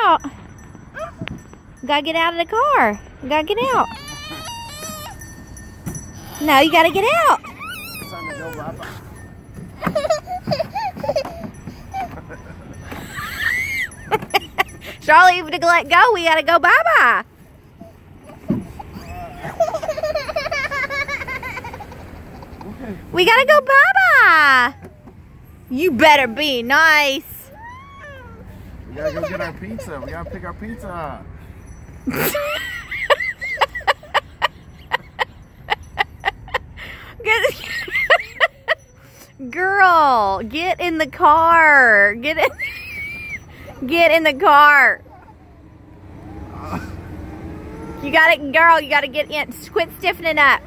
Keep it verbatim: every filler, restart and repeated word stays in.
out. You gotta get out of the car. You gotta get out. No, you gotta get out. It's time to go bye-bye. Charlie, if to let go, we gotta go bye-bye. We gotta go bye-bye. You better be nice. We gotta go get our pizza. We gotta pick our pizza up. Girl, get in the car. Get in. Get in the car. You gotta, girl, you gotta get in. Quit stiffening up.